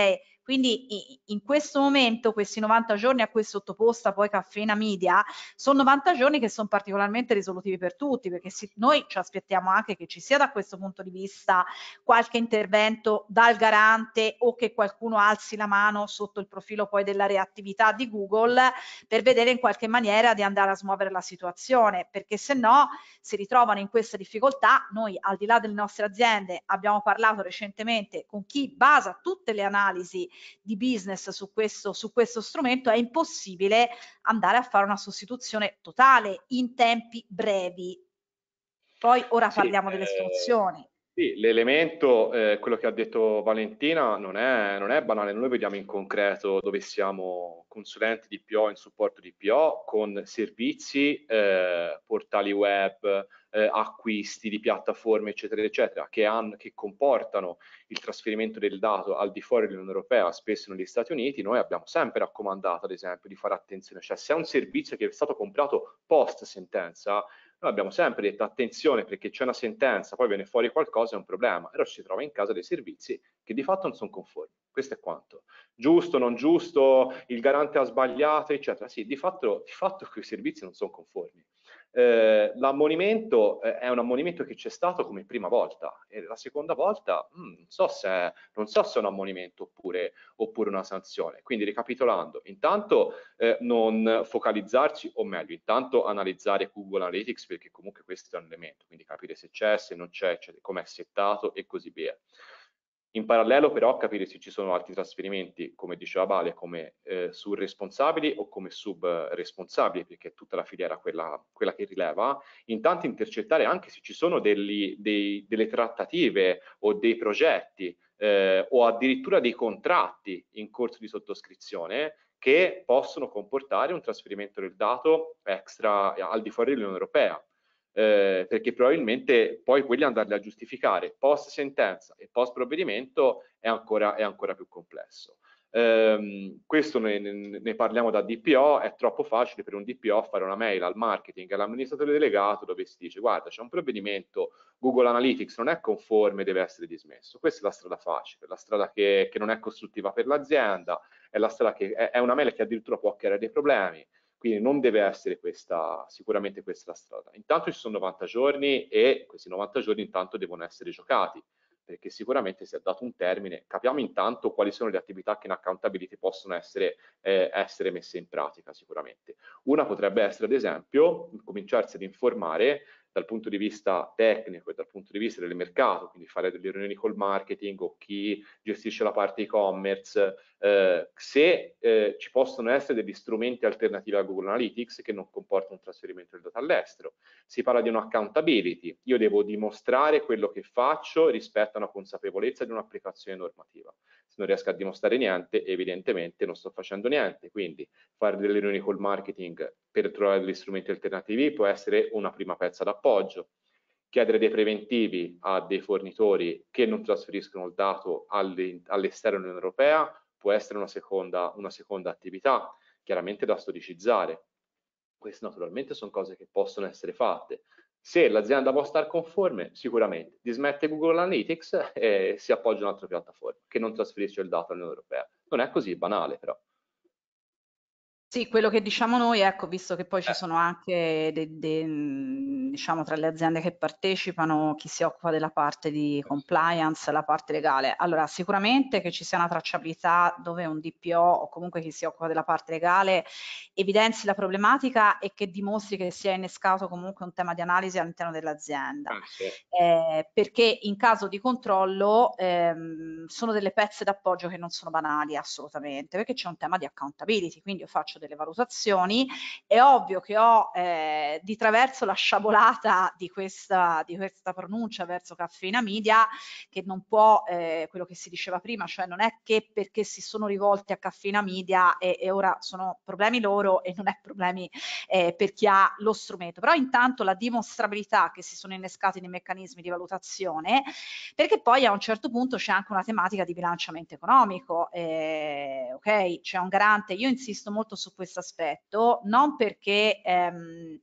Quindi in questo momento questi novanta giorni a cui è sottoposta poi Caffeina Media sono novanta giorni che sono particolarmente risolutivi per tutti, perché si, noi ci aspettiamo anche che ci sia da questo punto di vista qualche intervento dal garante o che qualcuno alzi la mano sotto il profilo poi della reattività di Google per vedere in qualche maniera di andare a smuovere la situazione, perché se no si ritrovano in questa difficoltà. Noi al di là delle nostre aziende abbiamo parlato recentemente con chi basa tutte le analisi di business su questo, su questo strumento, è impossibile andare a fare una sostituzione totale in tempi brevi. Poi ora Sì, parliamo delle eh, soluzioni. sì, l'elemento, eh, quello che ha detto Valentina, non è, non è banale. Noi vediamo in concreto dove siamo consulenti di P O in supporto di P O con servizi, eh, portali web, eh, acquisti di piattaforme, eccetera, eccetera, che, hanno, che comportano il trasferimento del dato al di fuori dell'Unione Europea, spesso negli Stati Uniti. Noi abbiamo sempre raccomandato, ad esempio, di fare attenzione. Cioè, se è un servizio che è stato comprato post sentenza, noi abbiamo sempre detto attenzione, perché c'è una sentenza, poi viene fuori qualcosa, è un problema, e allora ci si trova in casa dei servizi che di fatto non sono conformi. Questo è quanto. Giusto, non giusto, il garante ha sbagliato, eccetera. Sì, di fatto, di fatto quei servizi non sono conformi. Eh, l'ammonimento eh, è un ammonimento che c'è stato come prima volta, e la seconda volta mh, non, so se è, non so se è un ammonimento oppure, oppure una sanzione. Quindi ricapitolando, intanto eh, non focalizzarci, o meglio, intanto analizzare Google Analytics, perché comunque questo è un elemento, quindi capire se c'è, se non c'è, come è settato e così via. In parallelo però capire se ci sono altri trasferimenti, come diceva Vale, come eh, surresponsabili o come subresponsabili, perché è tutta la filiera quella, quella che rileva. Intanto intercettare anche se ci sono degli, dei, delle trattative o dei progetti eh, o addirittura dei contratti in corso di sottoscrizione che possono comportare un trasferimento del dato extra al di fuori dell'Unione Europea. Eh, perché probabilmente poi quelli andarli a giustificare post sentenza e post provvedimento è ancora, è ancora più complesso. Eh, questo ne, ne parliamo da D P O, è troppo facile per un D P O fare una mail al marketing, all'amministratore delegato dove si dice guarda c'è un provvedimento, Google Analytics non è conforme, deve essere dismesso. Questa è la strada facile, la strada che, che non è costruttiva per l'azienda, è la strada che è, è una mail che addirittura può creare dei problemi. Quindi non deve essere questa, sicuramente questa la strada. Intanto ci sono novanta giorni e questi novanta giorni intanto devono essere giocati, perché sicuramente si è dato un termine. Capiamo intanto quali sono le attività che in accountability possono essere, eh, essere messe in pratica sicuramente. Una potrebbe essere, ad esempio, cominciarsi ad informare dal punto di vista tecnico e dal punto di vista del mercato, quindi fare delle riunioni col marketing o chi gestisce la parte e-commerce, eh, se eh, ci possono essere degli strumenti alternativi a Google Analytics che non comportano un trasferimento del dato all'estero. Si parla di un'accountability, io devo dimostrare quello che faccio rispetto a una consapevolezza di un'applicazione normativa. Se non riesco a dimostrare niente, evidentemente non sto facendo niente, quindi fare delle riunioni col marketing per trovare degli strumenti alternativi può essere una prima pezza d'appoggio. Chiedere dei preventivi a dei fornitori che non trasferiscono il dato all'esterno dell'Unione Europea può essere una seconda, una seconda attività, chiaramente da storicizzare. Queste naturalmente sono cose che possono essere fatte. Se l'azienda può stare conforme, sicuramente dismette Google Analytics e si appoggia a un'altra piattaforma che non trasferisce il dato all'Unione Europea. Non è così banale però. Sì, quello che diciamo noi, ecco, visto che poi ci Eh. sono anche, de- de- mh, diciamo, tra le aziende che partecipano, chi si occupa della parte di compliance, la parte legale. Allora, sicuramente che ci sia una tracciabilità dove un D P O o comunque chi si occupa della parte legale evidenzi la problematica e che dimostri che sia innescato comunque un tema di analisi all'interno dell'azienda. Ah, sì. Eh, perché in caso di controllo ehm, sono delle pezze d'appoggio che non sono banali assolutamente, perché c'è un tema di accountability, quindi io faccio delle valutazioni, è ovvio che ho eh, di traverso la sciabolata di questa, di questa pronuncia verso Caffeina Media, che non può, eh, quello che si diceva prima, cioè non è che perché si sono rivolti a Caffeina Media e, e ora sono problemi loro e non è problemi eh, per chi ha lo strumento, però intanto la dimostrabilità che si sono innescati nei meccanismi di valutazione, perché poi a un certo punto c'è anche una tematica di bilanciamento economico, eh, ok? C'è un garante, io insisto molto su su questo aspetto, non perché ehm,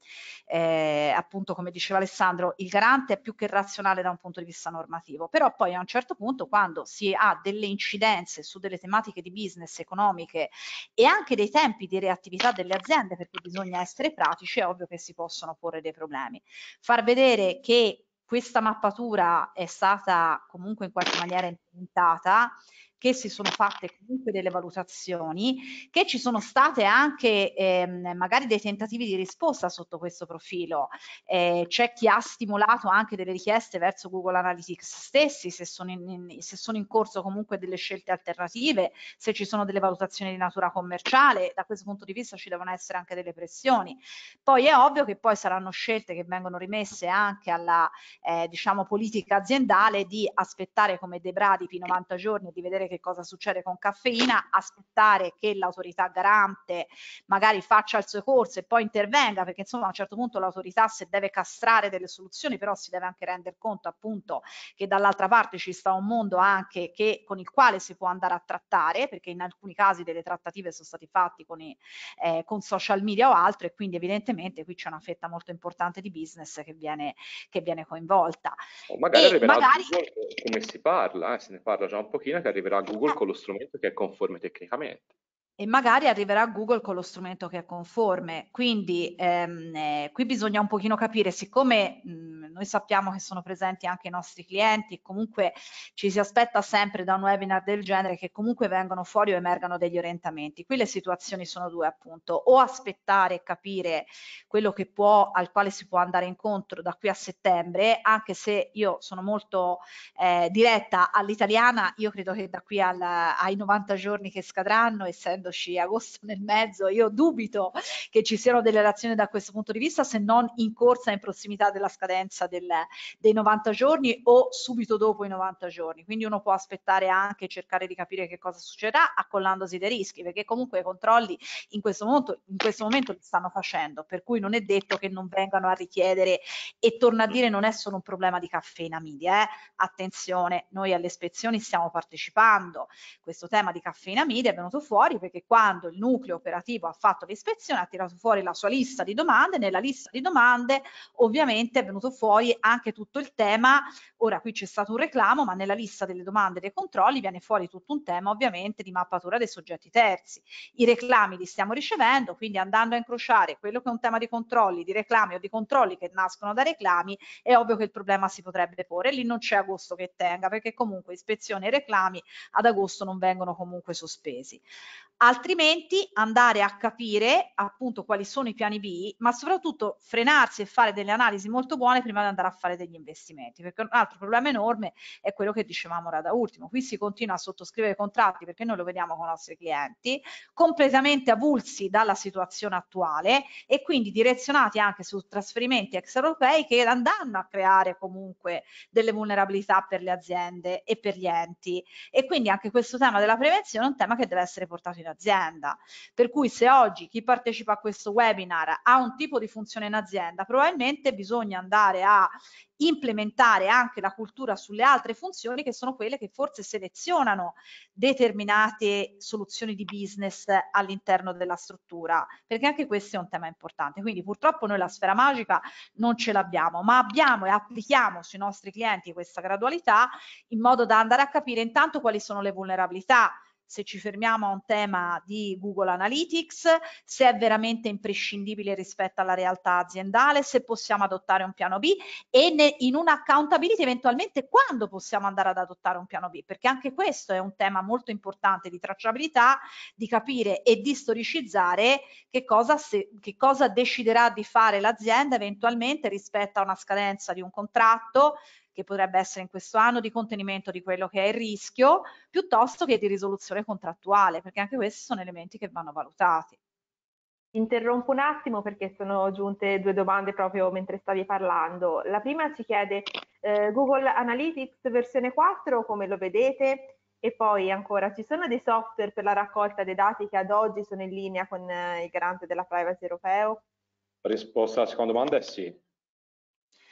eh, appunto come diceva Alessandro il garante è più che razionale da un punto di vista normativo, però poi a un certo punto quando si ha delle incidenze su delle tematiche di business economiche e anche dei tempi di reattività delle aziende, perché bisogna essere pratici, è ovvio che si possono porre dei problemi. Far vedere che questa mappatura è stata comunque in qualche maniera implementata, che si sono fatte comunque delle valutazioni, che ci sono state anche ehm, magari dei tentativi di risposta sotto questo profilo. Eh, c'è chi ha stimolato anche delle richieste verso Google Analytics stessi, se sono in, in, se sono in corso comunque delle scelte alternative, se ci sono delle valutazioni di natura commerciale, da questo punto di vista ci devono essere anche delle pressioni. Poi è ovvio che poi saranno scelte che vengono rimesse anche alla eh, diciamo politica aziendale di aspettare come dei bradipi novanta giorni di vedere che cosa succede con caffeina, aspettare che l'autorità garante magari faccia il suo corso e poi intervenga, perché insomma a un certo punto l'autorità se deve castrare delle soluzioni, però si deve anche rendere conto appunto che dall'altra parte ci sta un mondo anche che, con il quale si può andare a trattare, perché in alcuni casi delle trattative sono stati fatti con, i, eh, con social media o altro, e quindi evidentemente qui c'è una fetta molto importante di business che viene, che viene coinvolta. O magari E arriverà magari, a Google, come si parla, eh, se ne parla già un pochino, che arriverà a Google con lo strumento che è conforme tecnicamente. e magari arriverà Google con lo strumento che è conforme. Quindi ehm, eh, qui bisogna un pochino capire, siccome mh, noi sappiamo che sono presenti anche i nostri clienti e comunque ci si aspetta sempre da un webinar del genere che comunque vengano fuori o emergano degli orientamenti. Qui le situazioni sono due appunto, o aspettare e capire quello che può, al quale si può andare incontro da qui a settembre, anche se io sono molto eh, diretta all'italiana, io credo che da qui al, ai novanta giorni che scadranno, essendo agosto nel mezzo, io dubito che ci siano delle relazioni da questo punto di vista, se non in corsa in prossimità della scadenza del, dei novanta giorni o subito dopo i novanta giorni. Quindi uno può aspettare anche cercare di capire che cosa succederà accollandosi dei rischi, perché comunque i controlli in questo momento, in questo momento li stanno facendo, per cui non è detto che non vengano a richiedere, e torno a dire non è solo un problema di caffeina media, eh? Attenzione, noi alle ispezioni stiamo partecipando, questo tema di caffeina media è venuto fuori perché quando il nucleo operativo ha fatto l'ispezione ha tirato fuori la sua lista di domande, nella lista di domande ovviamente è venuto fuori anche tutto il tema, ora qui c'è stato un reclamo, ma nella lista delle domande e dei controlli viene fuori tutto un tema ovviamente di mappatura dei soggetti terzi. I reclami li stiamo ricevendo, quindi andando a incrociare quello che è un tema di controlli, di reclami o di controlli che nascono da reclami, è ovvio che il problema si potrebbe porre. Lì non c'è agosto che tenga, perché comunque ispezioni e reclami ad agosto non vengono comunque sospesi. Altrimenti andare a capire appunto quali sono i piani B, ma soprattutto frenarsi e fare delle analisi molto buone prima di andare a fare degli investimenti, perché un altro problema enorme è quello che dicevamo ora da ultimo. Qui si continua a sottoscrivere contratti, perché noi lo vediamo con i nostri clienti, completamente avulsi dalla situazione attuale e quindi direzionati anche su trasferimenti extraeuropei che andranno a creare comunque delle vulnerabilità per le aziende e per gli enti, e quindi anche questo tema della prevenzione è un tema che deve essere portato in azienda. Per cui se oggi chi partecipa a questo webinar ha un tipo di funzione in azienda, probabilmente bisogna andare a implementare anche la cultura sulle altre funzioni, che sono quelle che forse selezionano determinate soluzioni di business all'interno della struttura, perché anche questo è un tema importante. Quindi purtroppo noi la sfera magica non ce l'abbiamo, ma abbiamo e applichiamo sui nostri clienti questa gradualità in modo da andare a capire intanto quali sono le vulnerabilità, se ci fermiamo a un tema di Google Analytics, se è veramente imprescindibile rispetto alla realtà aziendale, se possiamo adottare un piano B e ne, in una accountability eventualmente quando possiamo andare ad adottare un piano B, perché anche questo è un tema molto importante di tracciabilità, di capire e di storicizzare che cosa, se, che cosa deciderà di fare l'azienda eventualmente rispetto a una scadenza di un contratto, che potrebbe essere in questo anno, di contenimento di quello che è il rischio, piuttosto che di risoluzione contrattuale, perché anche questi sono elementi che vanno valutati. Interrompo un attimo perché sono giunte due domande proprio mentre stavi parlando. La prima ci chiede eh, Google Analytics versione quattro, come lo vedete? E poi ancora, ci sono dei software per la raccolta dei dati che ad oggi sono in linea con eh, il garante della privacy europeo? La risposta alla seconda domanda è sì.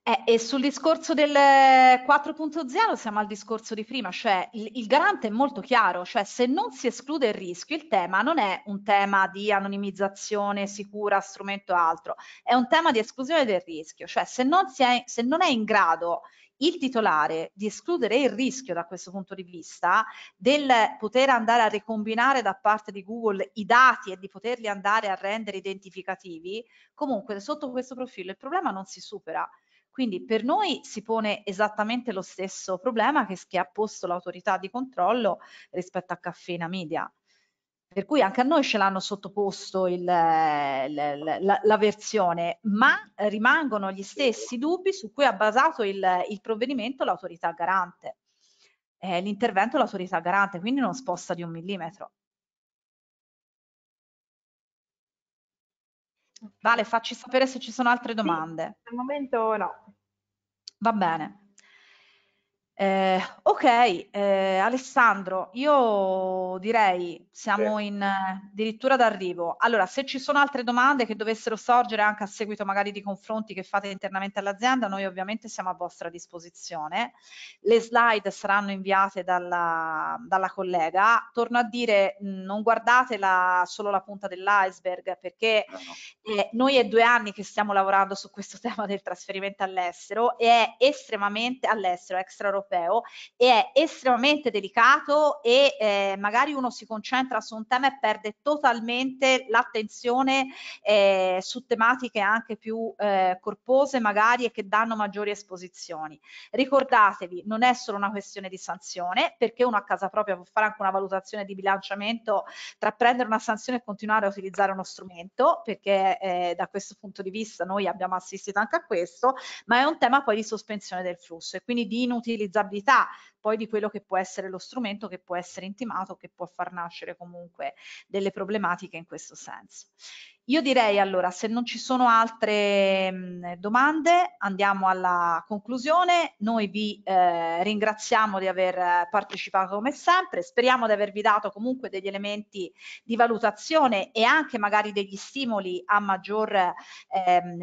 Eh, e sul discorso del quattro punto zero siamo al discorso di prima, cioè il, il garante è molto chiaro, cioè se non si esclude il rischio, il tema non è un tema di anonimizzazione sicura, strumento altro, è un tema di esclusione del rischio, cioè se non, si è, se non è in grado il titolare di escludere il rischio da questo punto di vista, del poter andare a ricombinare da parte di Google i dati e di poterli andare a rendere identificativi, comunque sotto questo profilo il problema non si supera. Quindi per noi si pone esattamente lo stesso problema che, che ha posto l'autorità di controllo rispetto a Caffeina Media. Per cui anche a noi ce l'hanno sottoposto il, la, la, la versione, ma rimangono gli stessi dubbi su cui ha basato il, il provvedimento l'autorità garante, eh, l'intervento dell'autorità garante, quindi non sposta di un millimetro. Vale, facci sapere se ci sono altre domande. Sì, al momento no. Va bene. Eh, ok, eh, Alessandro, io direi siamo in eh, addirittura d'arrivo. Allora, se ci sono altre domande che dovessero sorgere anche a seguito magari di confronti che fate internamente all'azienda, noi ovviamente siamo a vostra disposizione. Le slide saranno inviate dalla, dalla collega. Torno a dire, mh, non guardate la, solo la punta dell'iceberg, perché eh, noi è due anni che stiamo lavorando su questo tema del trasferimento all'estero e è estremamente all'estero, extraeuropeo, e è estremamente delicato e eh, magari uno si concentra su un tema e perde totalmente l'attenzione eh, su tematiche anche più eh, corpose magari e che danno maggiori esposizioni. Ricordatevi, non è solo una questione di sanzione, perché uno a casa propria può fare anche una valutazione di bilanciamento tra prendere una sanzione e continuare a utilizzare uno strumento, perché eh, da questo punto di vista noi abbiamo assistito anche a questo, ma è un tema poi di sospensione del flusso e quindi di inutilizzabilità poi di quello che può essere lo strumento, che può essere intimato, che può far nascere comunque delle problematiche in questo senso. Io direi allora, se non ci sono altre mh, domande, andiamo alla conclusione. Noi vi eh, ringraziamo di aver partecipato come sempre, speriamo di avervi dato comunque degli elementi di valutazione e anche magari degli stimoli a maggior ehm,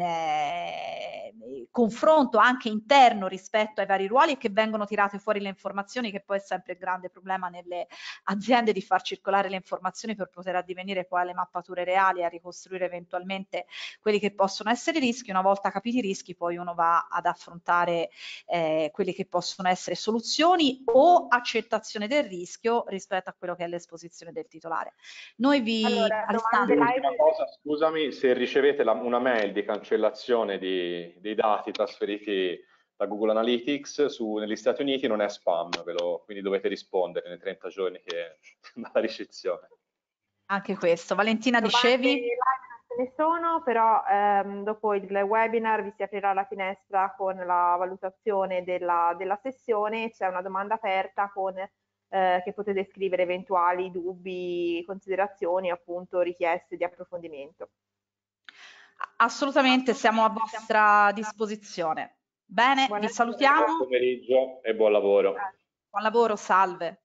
eh, confronto anche interno rispetto ai vari ruoli e che vengono tirate fuori le informazioni, che poi è sempre il grande problema nelle aziende di far circolare le informazioni per poter addivenire poi alle mappature reali e a ricostruire eventualmente quelli che possono essere i rischi. Una volta capiti i rischi poi uno va ad affrontare eh, quelli che possono essere soluzioni o accettazione del rischio rispetto a quello che è l'esposizione del titolare. Noi vi... Allora, Alessandro, l'ultima cosa, scusami, se ricevete la, una mail di cancellazione di, dei dati trasferiti da Google Analytics su, negli Stati Uniti non è spam, ve lo, quindi dovete rispondere nei trenta giorni che dalla ricezione. Anche questo. Valentina, dicevi? Ce ne sono, però ehm, dopo il webinar vi si aprirà la finestra con la valutazione della, della sessione, c'è una domanda aperta con, eh, che potete scrivere eventuali dubbi, considerazioni, appunto richieste di approfondimento. Assolutamente, siamo a vostra disposizione. Bene, vi salutiamo. Buon pomeriggio e buon lavoro. Buon lavoro, salve.